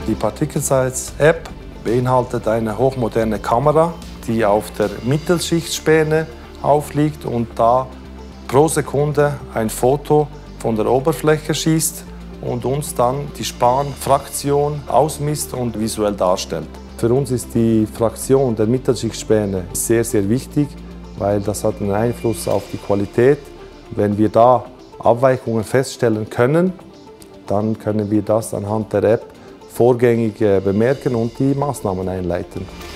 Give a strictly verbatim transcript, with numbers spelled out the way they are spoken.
Die Partikelsize-App beinhaltet eine hochmoderne Kamera, die auf der Mittelschichtsspäne aufliegt und da pro Sekunde ein Foto von der Oberfläche schießt und uns dann die Spanfraktion ausmisst und visuell darstellt. Für uns ist die Fraktion der Mittelschichtsspäne sehr, sehr wichtig, weil das hat einen Einfluss auf die Qualität. Wenn wir da Abweichungen feststellen können, dann können wir das anhand der App vorgängig bemerken und die Maßnahmen einleiten.